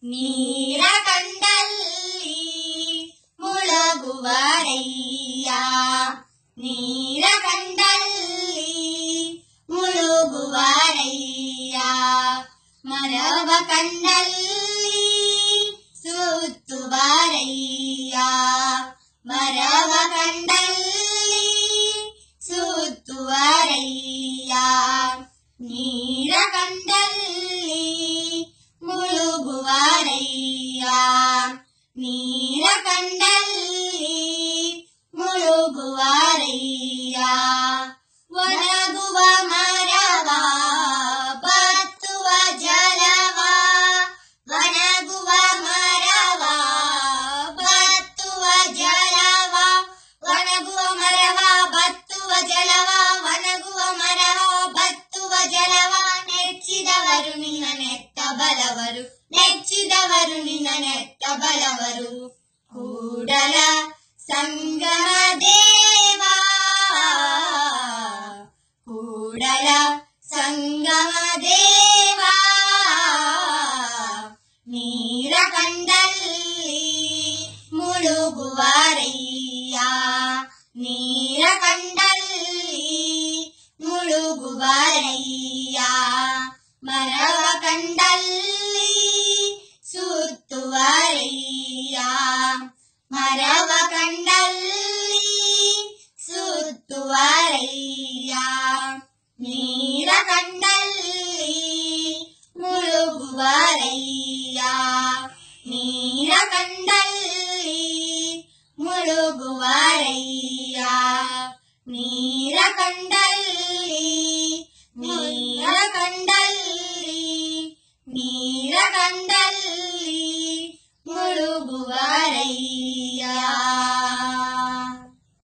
ನೀರ ಕಂಡಲ್ಲಿ ಮುಳುಗುವರಯ್ಯ, ನೀರ ಕಂಡಲ್ಲಿ ಮುಳುಗುವರಯ್ಯ. ಮರವ ಕಂಡಲ್ಲಿ ಸುತ್ತುವರಯ್ಯ, ಮರವ ಕಂಡಲ್ಲಿ ಸುತ್ತುವರಯ್ಯ. ನೀರ ಕಂಡಲ್ಲಿ ಮುಳುಗುವರಯ್ಯ, ನೀರ ಕಂಡಲ್ಲಿ ಮುಳುಗುವರಯ್ಯ. ಒಣಗುವ ಮರವ ಬತ್ತುವ ಜಲವ, ಒಣಗುವ ಮರವ ಬತ್ತುವ ಜಲವ, ಒಣಗುವ ಮರವ ಬತ್ತುವ ಜಲವ, ಒಣಗುವ ಮರವ ಬತ್ತುವ ಜಲವ. ನೆಚ್ಚಿದವರು ನಿನ್ನ ನೆತ್ತ ಬಲವರು, ನೆಚ್ಚಿದವರು ನಿನ್ನ ನೆತ್ತ ಬಲವರು. ಕೂಡಲ ಸಂಗಮ ದೇವ, ಕೂಡಲ ಸಂಗಮ ದೇವ. ನೀರ ಕಂಡಲ್ಲಿ ಮುಳುಗುವರಯ್ಯ, ನೀರ ಕಂಡಲ್ಲಿ ಮುಳುಗುವರಯ್ಯ. ಮರವ ಕಂಡಲ್ಲಿ ಸುತ್ತುವರಯ್ಯ, ಮರವ ಕಂಡಲ್ಲಿ ಸುತ್ತುವರಯ್ಯ. ನೀರ ಕಂಡಲ್ಲಿ ಮುಳುಗುವರಯ್ಯ, ನೀರ ಕಂಡ